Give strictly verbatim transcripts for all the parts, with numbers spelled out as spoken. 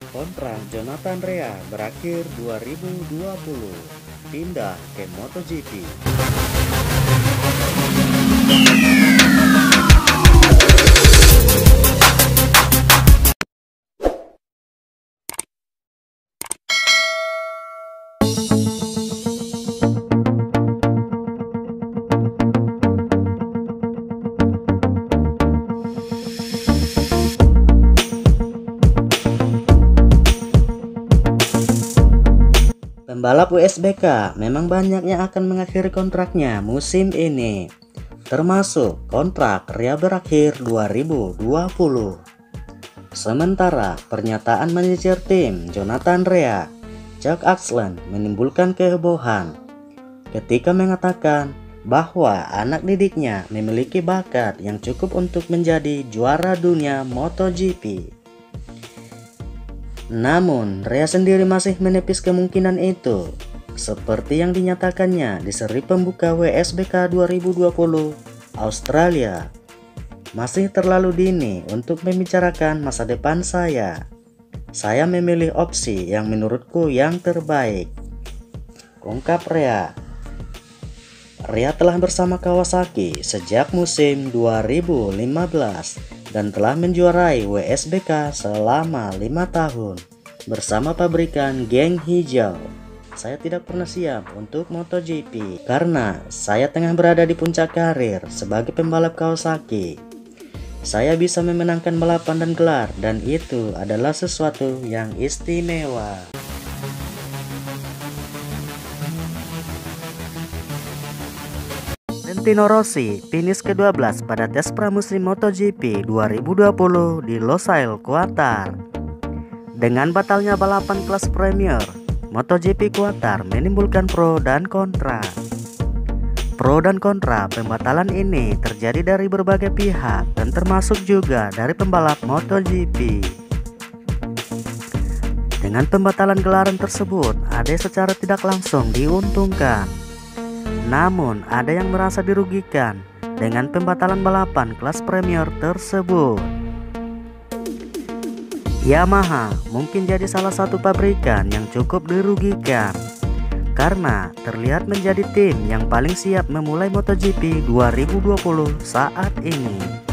Kontrak Jonathan Rea berakhir dua ribu dua puluh, pindah ke MotoGP. Pembalap W S B K memang banyak yang akan mengakhiri kontraknya musim ini, termasuk kontrak Rea berakhir dua ribu dua puluh. Sementara pernyataan manajer tim Jonathan Rea, Chuck Axland, menimbulkan kehebohan ketika mengatakan bahwa anak didiknya memiliki bakat yang cukup untuk menjadi juara dunia MotoGP. Namun, Rea sendiri masih menepis kemungkinan itu, seperti yang dinyatakannya di seri pembuka W S B K dua ribu dua puluh Australia. Masih terlalu dini untuk membicarakan masa depan saya. Saya memilih opsi yang menurutku yang terbaik, ungkap Rea. Rea telah bersama Kawasaki sejak musim dua ribu lima belas dan telah menjuarai W S B K selama lima tahun bersama pabrikan Geng Hijau. Saya tidak pernah siap untuk MotoGP karena saya tengah berada di puncak karir sebagai pembalap Kawasaki. Saya bisa memenangkan balapan dan gelar, dan itu adalah sesuatu yang istimewa. Valentino Rossi finish kedua belas pada tes pramusim MotoGP dua ribu dua puluh di Losail, Qatar. Dengan batalnya balapan kelas Premier, MotoGP Qatar menimbulkan pro dan kontra. Pro dan kontra pembatalan ini terjadi dari berbagai pihak dan termasuk juga dari pembalap MotoGP. Dengan pembatalan gelaran tersebut, ada secara tidak langsung diuntungkan. Namun, ada yang merasa dirugikan dengan pembatalan balapan kelas Premier tersebut. Yamaha mungkin jadi salah satu pabrikan yang cukup dirugikan, karena terlihat menjadi tim yang paling siap memulai MotoGP dua ribu dua puluh saat ini.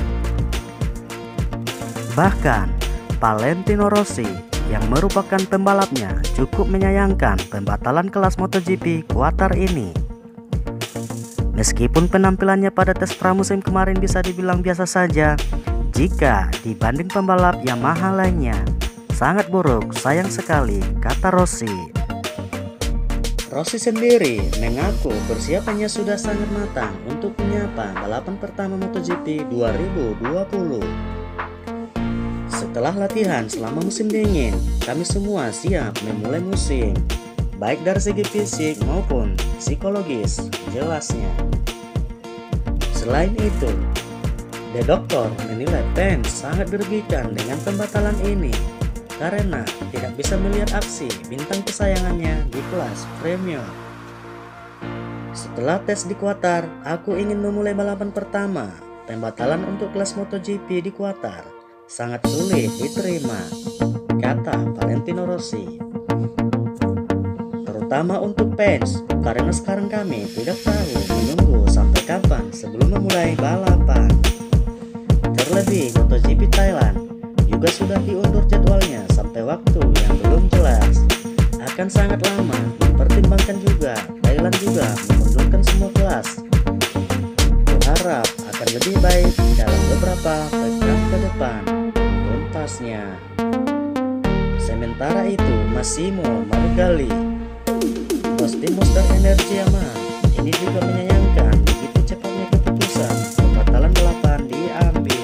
Bahkan, Valentino Rossi yang merupakan pembalapnya cukup menyayangkan pembatalan kelas MotoGP Qatar ini. Meskipun penampilannya pada tes pramusim kemarin bisa dibilang biasa saja, jika dibanding pembalap Yamaha lainnya, sangat buruk, sayang sekali, kata Rossi. Rossi sendiri mengaku persiapannya sudah sangat matang untuk menyapa balapan pertama MotoGP dua ribu dua puluh. Setelah latihan selama musim dingin, kami semua siap memulai musim, baik dari segi fisik maupun psikologis, jelasnya. Selain itu, The Doctor menilai fans sangat dirugikan dengan pembatalan ini karena tidak bisa melihat aksi bintang kesayangannya di kelas Premier. Setelah tes di Qatar, aku ingin memulai balapan pertama. Pembatalan untuk kelas MotoGP di Qatar sangat sulit diterima, kata Valentino Rossi. Terutama untuk fans, karena sekarang kami tidak tahu menunggu sampai kapan sebelum memulai balapan. Terlebih MotoGP Thailand juga sudah diundur jadwalnya sampai waktu yang belum jelas. Akan sangat lama, mempertimbangkan juga Thailand juga memundurkan semua kelas. Kuharap akan lebih baik dalam beberapa pekan ke depan, tuntasnya. Sementara itu, Massimo Margali, bos tim Monster Energy Yamaha, ini juga menyayangkan begitu cepatnya keputusan pembatalan balapan diambil.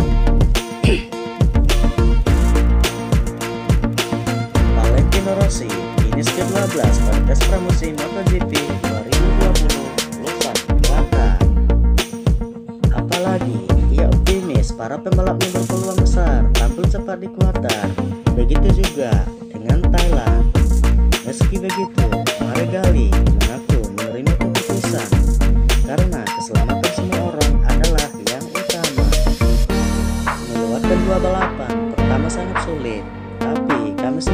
Valentino Rossi finish ke dua belas pada tes pramusim MotoGP dua ribu dua puluh Losail, Qatar. Apalagi ia optimis para pembalapnya berpeluang besar tampil cepat di Qatar. Begitu juga dengan Thailand. Meski begitu, Margali mengaku menerima keputusan karena keselamatan semua orang adalah yang utama. Melewatkan dua balapan pertama sangat sulit, tapi kami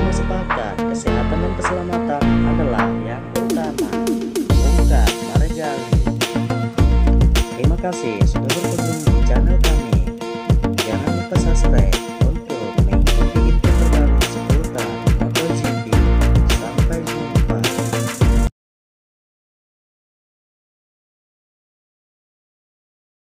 kasih sudah